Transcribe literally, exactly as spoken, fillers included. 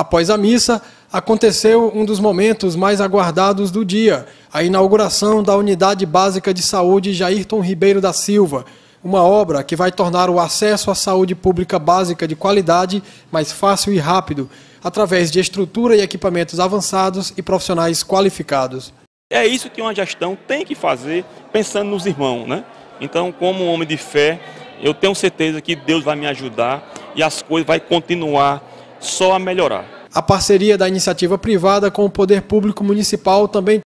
Após a missa, aconteceu um dos momentos mais aguardados do dia, a inauguração da Unidade Básica de Saúde Jairton Ribeiro da Silva, uma obra que vai tornar o acesso à saúde pública básica de qualidade mais fácil e rápido, através de estrutura e equipamentos avançados e profissionais qualificados. É isso que uma gestão tem que fazer, pensando nos irmãos, né? Então, como homem de fé, eu tenho certeza que Deus vai me ajudar e as coisas vão continuar só a melhorar. A parceria da iniciativa privada com o poder público municipal também